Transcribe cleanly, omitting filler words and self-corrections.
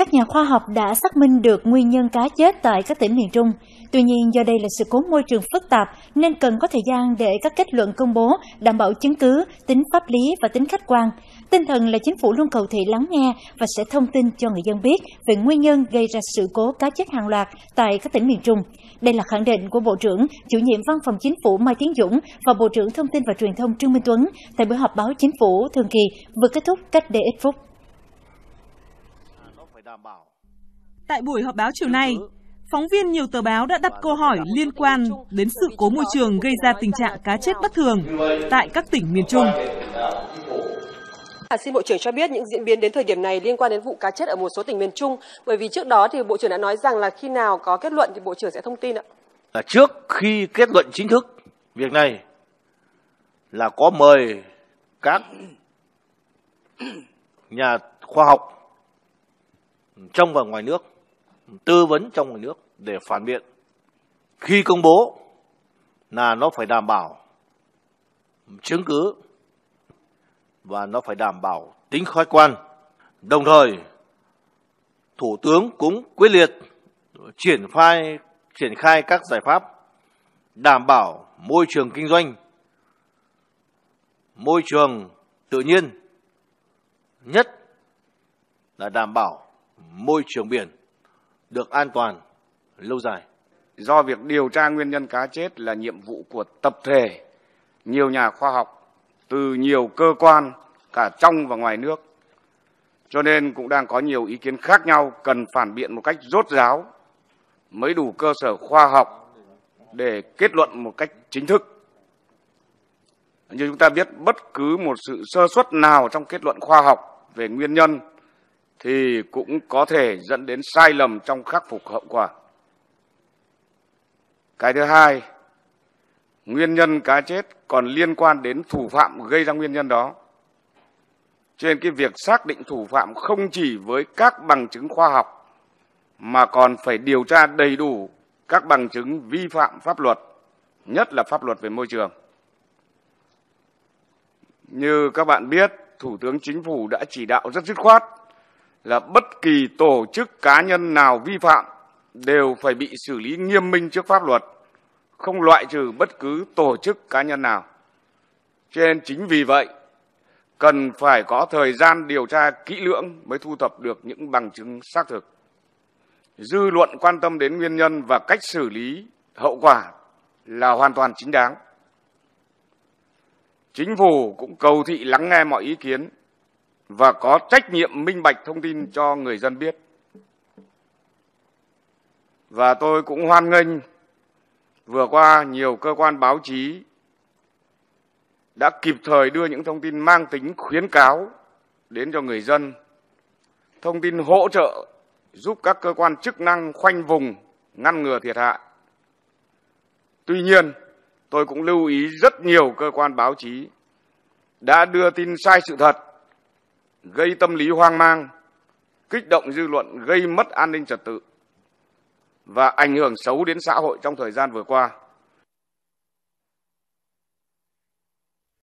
các nhà khoa học đã xác minh được nguyên nhân cá chết tại các tỉnh miền Trung. Tuy nhiên, do đây là sự cố môi trường phức tạp nên cần có thời gian để các kết luận công bố đảm bảo chứng cứ, tính pháp lý và tính khách quan. Tinh thần là chính phủ luôn cầu thị lắng nghe và sẽ thông tin cho người dân biết về nguyên nhân gây ra sự cố cá chết hàng loạt tại các tỉnh miền Trung. Đây là khẳng định của Bộ trưởng, Chủ nhiệm Văn phòng Chính phủ Mai Tiến Dũng và Bộ trưởng Thông tin và Truyền thông Trương Minh Tuấn tại buổi họp báo Chính phủ thường kỳ vừa kết thúc cách đây ít phút. Tại buổi họp báo chiều nay, phóng viên nhiều tờ báo đã đặt câu hỏi liên quan đến sự cố môi trường gây ra tình trạng cá chết bất thường tại các tỉnh miền Trung. Xin Bộ trưởng cho biết những diễn biến đến thời điểm này liên quan đến vụ cá chết ở một số tỉnh miền Trung, bởi vì trước đó thì Bộ trưởng đã nói rằng là khi nào có kết luận thì Bộ trưởng sẽ thông tin ạ. Trước khi kết luận chính thức việc này là có mời các nhà khoa học trong và ngoài nước, tư vấn trong ngoài nước để phản biện. Khi công bố là nó phải đảm bảo chứng cứ và nó phải đảm bảo tính khách quan. Đồng thời, Thủ tướng cũng quyết liệt triển khai các giải pháp đảm bảo môi trường kinh doanh, môi trường tự nhiên, nhất là đảm bảo môi trường biển được an toàn lâu dài. Do việc điều tra nguyên nhân cá chết là nhiệm vụ của tập thể nhiều nhà khoa học từ nhiều cơ quan cả trong và ngoài nước, cho nên cũng đang có nhiều ý kiến khác nhau, cần phản biện một cách rốt ráo mới đủ cơ sở khoa học để kết luận một cách chính thức. Như chúng ta biết, bất cứ một sự sơ suất nào trong kết luận khoa học về nguyên nhân thì cũng có thể dẫn đến sai lầm trong khắc phục hậu quả. Cái thứ hai, nguyên nhân cá chết còn liên quan đến thủ phạm gây ra nguyên nhân đó. Trên cái việc xác định thủ phạm không chỉ với các bằng chứng khoa học mà còn phải điều tra đầy đủ các bằng chứng vi phạm pháp luật, nhất là pháp luật về môi trường. Như các bạn biết, Thủ tướng Chính phủ đã chỉ đạo rất dứt khoát là bất kỳ tổ chức cá nhân nào vi phạm đều phải bị xử lý nghiêm minh trước pháp luật, không loại trừ bất cứ tổ chức cá nhân nào. Cho nên chính vì vậy, cần phải có thời gian điều tra kỹ lưỡng mới thu thập được những bằng chứng xác thực. Dư luận quan tâm đến nguyên nhân và cách xử lý hậu quả là hoàn toàn chính đáng. Chính phủ cũng cầu thị lắng nghe mọi ý kiến và có trách nhiệm minh bạch thông tin cho người dân biết. Và tôi cũng hoan nghênh vừa qua nhiều cơ quan báo chí đã kịp thời đưa những thông tin mang tính khuyến cáo đến cho người dân, thông tin hỗ trợ giúp các cơ quan chức năng khoanh vùng, ngăn ngừa thiệt hại. Tuy nhiên, tôi cũng lưu ý rất nhiều cơ quan báo chí đã đưa tin sai sự thật, gây tâm lý hoang mang, kích động dư luận, gây mất an ninh trật tự và ảnh hưởng xấu đến xã hội trong thời gian vừa qua.